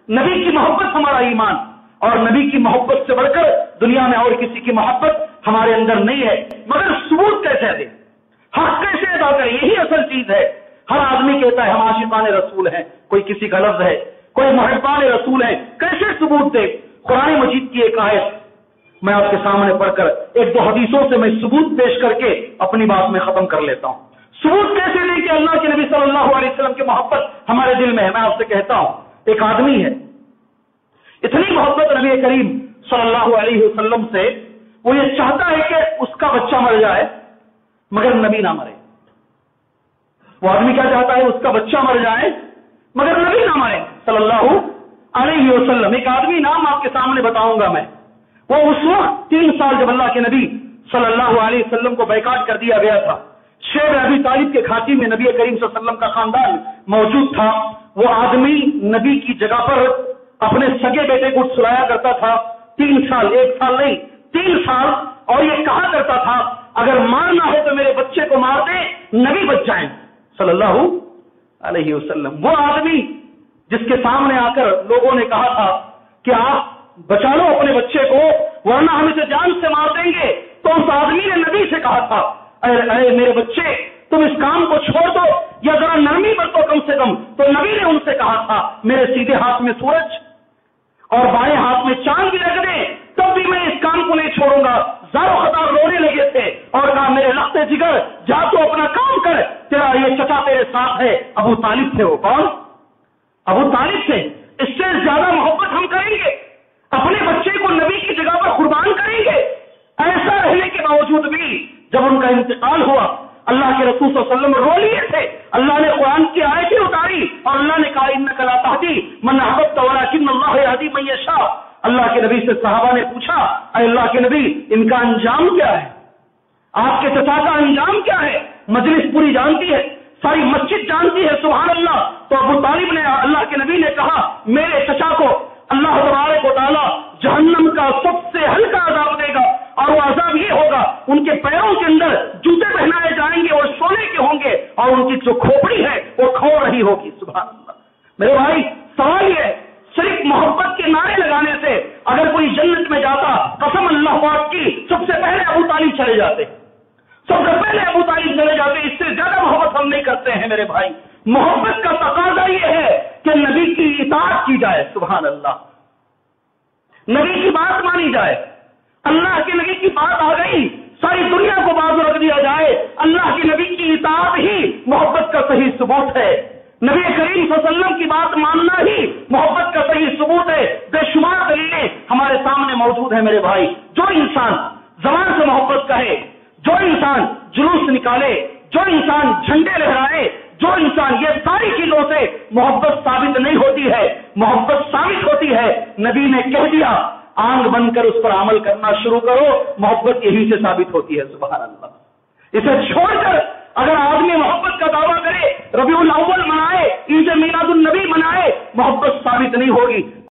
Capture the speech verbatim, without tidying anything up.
نبی کی محبت ہمارا ایمان، اور نبی کی محبت سے بڑھ کر دنیا میں اور کسی کی محبت ہمارے اندر نہیں ہے۔ مگر ثبوت کیسے دیں، حق کیسے ادا کریں، یہی اصل چیز ہے۔ ہر آدمی کہتا ہے ہم عاشقان رسول ہیں، کوئی کسی کا لفظ ہے، کوئی محبان رسول ہے، کیسے ثبوت دے؟ قرآن مجید کی ایک آیت میں آپ کے سامنے پڑھ کر ایک دو حدیثوں سے میں ثبوت پیش کر کے اپنی بات میں ختم کر لیتا ہوں۔ ثبوت کیسے دیں کہ اللہ کے نبی صلی اللہ علیہ وسلم کی محبت ہمارے دل میں ہے؟ میں آپ سے کہتا ہوں، ایک آدمی ہے، اتنی محبت نبی کریم صلی اللہ علیہ وسلم سے، وہ یہ چاہتا ہے کہ اس کا بچہ مر جائے مگر نبی نہ مرے۔ وہ آدمی کیا چاہتا ہے؟ اس کا بچہ مر جائے مگر نبی نہ مرے صلی اللہ علیہ وسلم۔ ایک آدمی نام آپ کے سامنے بتاؤں گا میں، وہ اس وقت تین سال جب اللہ کے نبی صلی اللہ علیہ وسلم کو بیکاٹ کر دیا گیا تھا، شیب ابی طالب کے کھاتی میں نبی کریم صلی اللہ علیہ وسلم کا خاندان موجود تھا۔ وہ آدمی نبی کی جگہ پر اپنے سگے بیٹے کو سلایا کرتا تھا، تین سال، ایک سال نہیں، تین سال، اور یہ کہا کرتا تھا اگر مارنا ہو تو میرے بچے کو مار دے، نبی بچ جائیں صلی اللہ علیہ وسلم۔ وہ آدمی جس کے سامنے آ کر لوگوں نے کہا تھا کہ آپ بچا لو اپنے بچے کو ورنہ ہم اسے جان سے مار دیں گے، تو اس آدمی نے نبی سے کہا تھا اے اے میرے بچے تم اس کام کو چھوڑ دو یا ذرا نرمی برتو کم سے کم۔ تو نبی نے ان سے کہا تھا میرے سیدھے ہاتھ میں سورج اور بائیں ہاتھ میں چاند بھی رکھ دیں تب بھی میں اس کام کو نہیں چھوڑوں گا۔ زارو خطار رونے لگے تھے اور کہا میرے لخت جگر جا تو اپنا کام کر، تیرا یہ چچا تیرے ساتھ ہے۔ ابو طالب تھے، وہ کون؟ ابو طالب تھے۔ اس سے زیادہ محبت ہم کریں گے؟ اپنے بچے کو نبی کی جگہ پر قربان کریں گے؟ ایسا رہنے کے باوجود بھی جب ان کا انتقال ہوا اللہ کے رسول صلی اللہ علیہ وسلم رو لیے تھے۔ اللہ نے قرآن کی آیتیں اتاری اور اللہ نے کہا انک لا تہدی من احببت ولکن اللہ یہدی من یشاء۔ اللہ کے نبی سے صحابہ نے پوچھا اے اللہ کے نبی ان کا انجام کیا ہے؟ آپ کے چچا کا انجام کیا ہے؟ مجلس پوری جانتی ہے، ساری مسجد جانتی ہے، سبحان اللہ۔ تو ابو طالب نے اللہ کے نبی نے کہا میرے چچا کو اللہ تبارک و تعالیٰ جہنم کا سب سے ہلکا عذاب دے گا، اور وہ عذاب یہ ہوگا ان کے پیروں کے اندر جوتے پہنائے جائیں گے اور سونے کے ہوں گے، اور ان کی جو کھوپڑی ہے وہ کھو رہی ہوگی۔ سبحان اللہ۔ میرے بھائی سوال یہ ہے، صرف محبت کے نعرے لگانے سے اگر کوئی جنت میں جاتا، قسم اللہ پاک کی سب سے پہلے ابو طالب چلے جاتے، سب سے پہلے ابو طالب چلے جاتے۔ اس سے زیادہ محبت ہم نہیں کرتے ہیں میرے بھائی۔ محبت کا تقاضا یہ ہے کہ نبی کی اطاعت کی جائے، سبحان اللہ، نبی کی بات مانی جائے۔ اللہ کے نبی کی بات آ گئی، ساری دنیا کو بازو رکھ دیا جائے۔ اللہ کے نبی کی اطاعت ہی محبت کا صحیح ثبوت ہے۔ نبی کریم صلی اللہ علیہ وسلم کی بات ماننا ہی محبت کا صحیح ثبوت ہے۔ بے شمار دلیلیں ہمارے سامنے موجود ہیں میرے بھائی۔ جو انسان زبان سے محبت کہے، جو انسان جلوس نکالے، جو انسان جھنڈے لہرائے، جو انسان یہ ساری چیزوں سے محبت ثابت نہیں ہوتی ہے، محبت ثابت ہوتی ہے۔ نبی نے کہہ دیا آنکھ بند کر اس پر عمل کرنا شروع کرو، محبت یہی سے ثابت ہوتی ہے، سبحان اللہ۔ اسے چھوڑ کر اگر آدمی محبت کا دعویٰ کرے، ربیع الاول منائے، عید میلاد النبی منائے، محبت ثابت نہیں ہوگی۔